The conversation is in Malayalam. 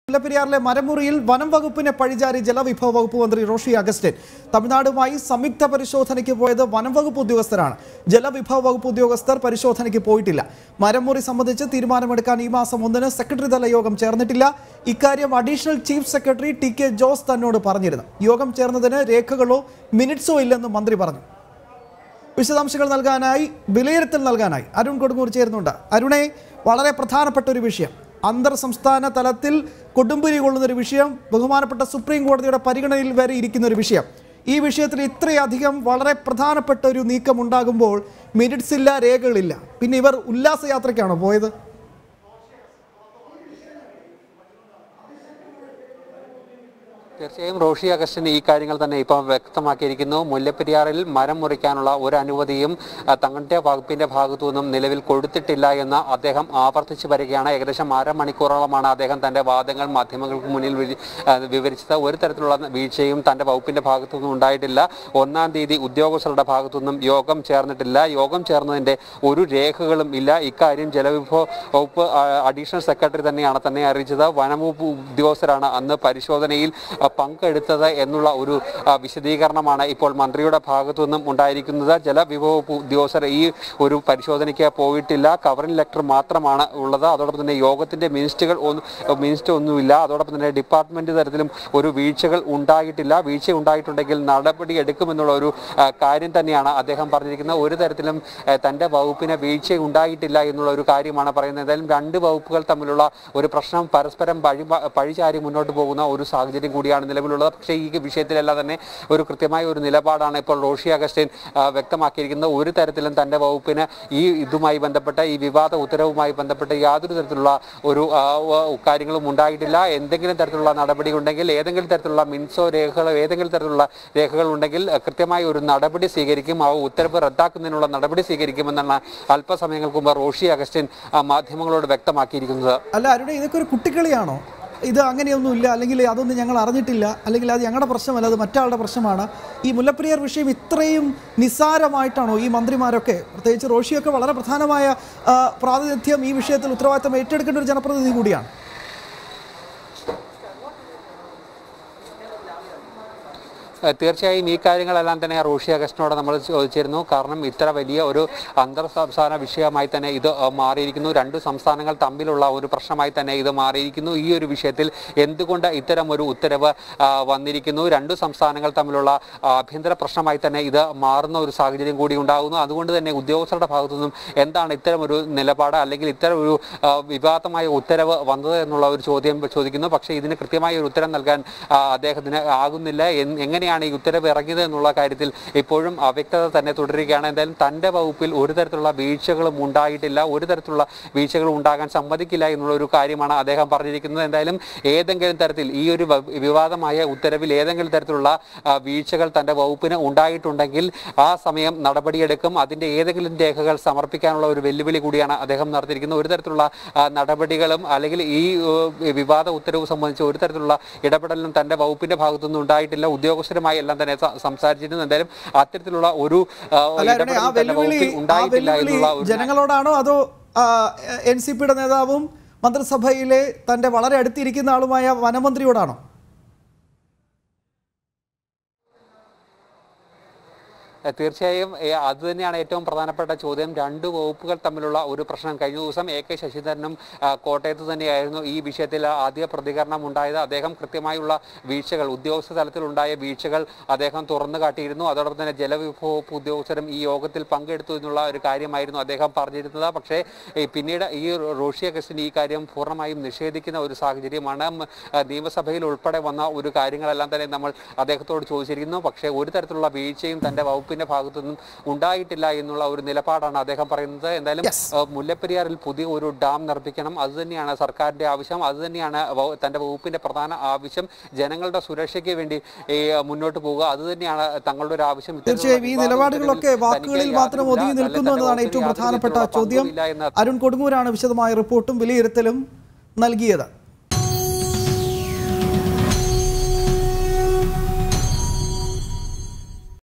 മുല്ലപ്പെരിയാറിലെ മരമുറിയിൽ വനം വകുപ്പിനെ പഴിചാരി ജലവിഭവ വകുപ്പ് മന്ത്രി റോഷി അഗസ്റ്റിൻ തമിഴ്നാടുമായി സംയുക്ത പരിശോധനയ്ക്ക് പോയത് വനം വകുപ്പ് ഉദ്യോഗസ്ഥരാണ്. ജലവിഭവ വകുപ്പ് ഉദ്യോഗസ്ഥർ പരിശോധനയ്ക്ക് പോയിട്ടില്ല. മരമുറി സംബന്ധിച്ച് തീരുമാനമെടുക്കാൻ ഈ മാസം 1-ന് സെക്രട്ടറി തല യോഗം ചേർന്നിട്ടില്ല. ഇക്കാര്യം additional chief secretary T K. Jose തന്നോട് പറഞ്ഞിരുന്നു. യോഗം ചേർന്നതിന് രേഖകളോ മിനിറ്റ്സോ ഇല്ലെന്ന് മന്ത്രി പറഞ്ഞു. വിശദാംശങ്ങൾ നൽകാനായി വിലയിരുത്തൽ നൽകാനായി അരുൺ കൊടുങ്ങൂർ ചേരുന്നുണ്ട്. അരുണെ, വളരെ പ്രധാനപ്പെട്ട ഒരു വിഷയം, അന്തർ സംസ്ഥാന തലത്തിൽ കൊടുമ്പിരി കൊള്ളുന്നൊരു വിഷയം, ബഹുമാനപ്പെട്ട സുപ്രീം കോടതിയുടെ പരിഗണനയിൽ വരെ ഇരിക്കുന്ന ഒരു വിഷയം. ഈ വിഷയത്തിൽ ഇത്രയധികം വളരെ പ്രധാനപ്പെട്ട ഒരു നീക്കം ഉണ്ടാകുമ്പോൾ മിനിറ്റ്സ് ഇല്ല, രേഖകളില്ല. പിന്നെ ഇവർ ഉല്ലാസയാത്രയ്ക്കാണോ പോയത്? തീർച്ചയായും റോഷി അഗസ്റ്റിൻ ഈ കാര്യങ്ങൾ തന്നെ ഇപ്പോൾ വ്യക്തമാക്കിയിരിക്കുന്നു. മുല്ലപ്പെരിയാറിൽ മരം മുറിക്കാനുള്ള ഒരു അനുമതിയും തങ്ങളുടെ വകുപ്പിന്റെ ഭാഗത്തു നിന്നും നിലവിൽ കൊടുത്തിട്ടില്ല എന്ന് അദ്ദേഹം ആവർത്തിച്ചു വരികയാണ്. ഏകദേശം അരമണിക്കൂറോളമാണ് അദ്ദേഹം തന്റെ വാദങ്ങൾ മാധ്യമങ്ങൾക്ക് മുന്നിൽ വിവരിച്ചത്. ഒരു തരത്തിലുള്ള വീഴ്ചയും തന്റെ വകുപ്പിന്റെ ഭാഗത്തു നിന്നും ഉണ്ടായിട്ടില്ല. 1-ാം തീയതി ഉദ്യോഗസ്ഥരുടെ ഭാഗത്തു നിന്നും യോഗം ചേർന്നിട്ടില്ല. യോഗം ചേർന്നതിന്റെ ഒരു രേഖകളും ഇല്ല. ഇക്കാര്യം ജലവിഭവ വകുപ്പ് അഡീഷണൽ സെക്രട്ടറി തന്നെ അറിയിച്ചത്. വനംവകുപ്പ് ഉദ്യോഗസ്ഥരാണ് അന്ന് പരിശോധനയിൽ പങ്കെടുത്തത് എന്നുള്ള ഒരു വിശദീകരണമാണ് ഇപ്പോൾ മന്ത്രിയുടെ ഭാഗത്തു നിന്നും ഉണ്ടായിരിക്കുന്നത്. ജലവിഭവ ഉദ്യോഗസ്ഥർ ഈ ഒരു പരിശോധനയ്ക്ക് പോയിട്ടില്ല. കവറിംഗ് ലെറ്റർ മാത്രമാണ് ഉള്ളത്. അതോടൊപ്പം തന്നെ യോഗത്തിന്റെ മിനിറ്റ് ഒന്നുമില്ല. അതോടൊപ്പം തന്നെ ഡിപ്പാർട്ട്മെന്റ് തലത്തിലും ഒരു വീഴ്ചകൾ ഉണ്ടായിട്ടില്ല. വീഴ്ച ഉണ്ടായിട്ടുണ്ടെങ്കിൽ നടപടി എടുക്കുമെന്നുള്ള ഒരു കാര്യം തന്നെയാണ് അദ്ദേഹം പറഞ്ഞിരിക്കുന്നത്. ഒരു തരത്തിലും തന്റെ വകുപ്പിന് വീഴ്ച ഉണ്ടായിട്ടില്ല എന്നുള്ള ഒരു കാര്യമാണ് പറയുന്നത്. എന്തായാലും രണ്ട് വകുപ്പുകൾ തമ്മിലുള്ള ഒരു പ്രശ്നം പരസ്പരം പഴിചാരി മുന്നോട്ട് പോകുന്ന ഒരു സാഹചര്യം കൂടിയാണ് നിലവിലുള്ളത്. പക്ഷേ ഈ വിഷയത്തിലെല്ലാം തന്നെ ഒരു കൃത്യമായ ഒരു നിലപാടാണ് ഇപ്പോൾ റോഷി അഗസ്റ്റിൻ വ്യക്തമാക്കിയിരിക്കുന്നത്. ഒരു തരത്തിലും തന്റെ വകുപ്പിന് ഇതുമായി ബന്ധപ്പെട്ട ഈ വിവാദ ഉത്തരവുമായി ബന്ധപ്പെട്ട് യാതൊരു തരത്തിലുള്ള ഒരു കാര്യങ്ങളും ഉണ്ടായിട്ടില്ല. എന്തെങ്കിലും തരത്തിലുള്ള നടപടി ഉണ്ടെങ്കിൽ, ഏതെങ്കിലും തരത്തിലുള്ള മിനിറ്റ്സോ രേഖകളോ ഏതെങ്കിലും തരത്തിലുള്ള രേഖകൾ ഉണ്ടെങ്കിൽ കൃത്യമായ ഒരു നടപടി സ്വീകരിക്കും. ആ ഉത്തരവ് റദ്ദാക്കുന്നതിനുള്ള നടപടി സ്വീകരിക്കുമെന്നാണ് അല്പസമയങ്ങൾക്ക് മുമ്പ് റോഷി അഗസ്റ്റിൻ മാധ്യമങ്ങളോട് വ്യക്തമാക്കിയിരിക്കുന്നത്. അല്ല അരുണേ, ഇതൊക്കെ ഒരു കുട്ടിക്കളിയാണോ? ഇത് അങ്ങനെയൊന്നുമില്ല, അല്ലെങ്കിൽ അതൊന്നും ഞങ്ങൾ അറിഞ്ഞിട്ടില്ല, അല്ലെങ്കിൽ അത് ഞങ്ങളുടെ പ്രശ്നമല്ല, അത് മറ്റാളുടെ പ്രശ്നമാണ്. ഈ മുല്ലപ്പെരിയാർ വിഷയം ഇത്രയും നിസ്സാരമായിട്ടാണോ ഈ മന്ത്രിമാരൊക്കെ, പ്രത്യേകിച്ച് റോഷിയൊക്കെ വളരെ പ്രധാനമായ പ്രാതിനിധ്യം ഈ വിഷയത്തിൽ ഉത്തരവാദിത്തം ഏറ്റെടുക്കേണ്ട ഒരു ജനപ്രതിനിധി കൂടിയാണ്? തീർച്ചയായും ഈ കാര്യങ്ങളെല്ലാം തന്നെ റോഷി അഗസ്റ്റിനോട് നമ്മൾ ചോദിച്ചിരുന്നു. കാരണം ഇത്ര വലിയ ഒരു അന്തർ സംസ്ഥാന വിഷയമായി തന്നെ ഇത് മാറിയിരിക്കുന്നു. രണ്ട് സംസ്ഥാനങ്ങൾ തമ്മിലുള്ള ഒരു പ്രശ്നമായി തന്നെ ഇത് മാറിയിരിക്കുന്നു. ഈ ഒരു വിഷയത്തിൽ എന്തുകൊണ്ട് ഇത്തരം ഒരു ഉത്തരവ് വന്നിരിക്കുന്നു? രണ്ടു സംസ്ഥാനങ്ങൾ തമ്മിലുള്ള ആഭ്യന്തര പ്രശ്നമായി തന്നെ ഇത് മാറുന്ന ഒരു സാഹചര്യം കൂടി ഉണ്ടാകുന്നു. അതുകൊണ്ട് തന്നെ ഉദ്യോഗസ്ഥരുടെ ഭാഗത്തു നിന്നും എന്താണ് ഇത്തരം ഒരു നിലപാട്, അല്ലെങ്കിൽ ഇത്തരം ഒരു വിവാദമായ ഉത്തരവ് വന്നത് എന്നുള്ള ഒരു ചോദ്യം ചോദിക്കുന്നു. പക്ഷേ ഇതിന് കൃത്യമായ ഒരു ഉത്തരം നൽകാൻ അദ്ദേഹത്തിന് ആകുന്നില്ല. എങ്ങനെയാണ് ഈ ഉത്തരവ് ഇറങ്ങിയത് എന്നുള്ള കാര്യത്തിൽ ഇപ്പോഴും അവ്യക്തത തന്നെ തുടരുകയാണ്. എന്തായാലും തന്റെ വകുപ്പിൽ ഒരു തരത്തിലുള്ള വീഴ്ചകളും ഉണ്ടായിട്ടില്ല, ഒരു തരത്തിലുള്ള വീഴ്ചകളും ഉണ്ടാകാൻ സമ്മതിക്കില്ല എന്നുള്ള ഒരു കാര്യമാണ് അദ്ദേഹം പറഞ്ഞിരിക്കുന്നത്. എന്തായാലും ഏതെങ്കിലും തരത്തിൽ ഈ ഒരു വിവാദമായ ഉത്തരവിൽ ഏതെങ്കിലും തരത്തിലുള്ള വീഴ്ചകൾ തന്റെ വകുപ്പിന് ഉണ്ടായിട്ടുണ്ടെങ്കിൽ ആ സമയം നടപടിയെടുക്കും. അതിന്റെ ഏതെങ്കിലും രേഖകൾ സമർപ്പിക്കാനുള്ള ഒരു വെല്ലുവിളി കൂടിയാണ് അദ്ദേഹം നടത്തിയിരിക്കുന്നത്. ഒരു തരത്തിലുള്ള നടപടികളും അല്ലെങ്കിൽ ഈ വിവാദ ഉത്തരവ് സംബന്ധിച്ച് ഒരു തരത്തിലുള്ള ഇടപെടലും തന്റെ വകുപ്പിന്റെ ഭാഗത്തുനിന്നും ഉണ്ടായിട്ടില്ല. ഉദ്യോഗസ്ഥരുമായി എല്ലാം തന്നെ സംസാരിച്ചിരുന്നു. എന്തായാലും അത്തരത്തിലുള്ള ഒരു ഉണ്ടായിട്ടില്ല എന്നുള്ള ജനങ്ങളോടാണോ അതോ NCPയുടെ നേതാവും മന്ത്രിസഭയിലെ തന്റെ വളരെ അടുത്തിരിക്കുന്ന ആളുമായ വനമന്ത്രിയോടാണോ? തീർച്ചയായും അത് തന്നെയാണ് ഏറ്റവും പ്രധാനപ്പെട്ട ചോദ്യം. രണ്ട് വകുപ്പുകൾ തമ്മിലുള്ള ഒരു പ്രശ്നം. കഴിഞ്ഞ ദിവസം AK ശശിധരനും കോട്ടയത്ത് തന്നെയായിരുന്നു ഈ വിഷയത്തിൽ ആദ്യ പ്രതികരണം ഉണ്ടായത്. അദ്ദേഹം കൃത്യമായുള്ള വീഴ്ചകൾ, ഉദ്യോഗസ്ഥ തലത്തിലുണ്ടായ വീഴ്ചകൾ അദ്ദേഹം തുറന്നു കാട്ടിയിരുന്നു. അതോടൊപ്പം തന്നെ ജലവിഭവ ഉദ്യോഗസ്ഥരും ഈ യോഗത്തിൽ പങ്കെടുത്തു എന്നുള്ള ഒരു കാര്യമായിരുന്നു അദ്ദേഹം പറഞ്ഞിരുന്നത്. പക്ഷേ പിന്നീട് ഈ റോഷി അഗസ്റ്റിൻ ഈ കാര്യം പൂർണ്ണമായും നിഷേധിക്കുന്ന ഒരു സാഹചര്യമാണ്. നിയമസഭയിൽ ഉൾപ്പെടെ വന്ന ഒരു കാര്യങ്ങളെല്ലാം തന്നെ നമ്മൾ അദ്ദേഹത്തോട് ചോദിച്ചിരിക്കുന്നു. പക്ഷേ ഒരു തരത്തിലുള്ള വീഴ്ചയും തന്റെ വകുപ്പിന്റെ ഭാഗത്തു നിന്നും ഉണ്ടായിട്ടില്ല എന്നുള്ള ഒരു നിലപാടാണ് അദ്ദേഹം പറയുന്നത്. എന്തായാലും മുല്ലപ്പെരിയാറിൽ പുതിയ ഒരു ഡാം നിർമ്മിക്കണം, അത് തന്നെയാണ് സർക്കാരിന്റെ ആവശ്യം, അത് തന്നെയാണ് തന്റെ വകുപ്പിന്റെ പ്രധാന ആവശ്യം. ജനങ്ങളുടെ സുരക്ഷയ്ക്ക് വേണ്ടി മുന്നോട്ട് പോവുക, അത് തന്നെയാണ് തങ്ങളുടെ ഒരു ആവശ്യം. തീർച്ചയായും ഈ നിലപാടുകളൊക്കെ വാക്കുകളിൽ മാത്രം ഒതുങ്ങി നിൽക്കുന്നു എന്നതാണ് ഏറ്റവും പ്രധാനപ്പെട്ട ചോദ്യം. അരുൺ കൊടുങ്ങൂരാണ് വിശദമായ റിപ്പോർട്ടും വിലയിരുത്തലും നൽകിയത്.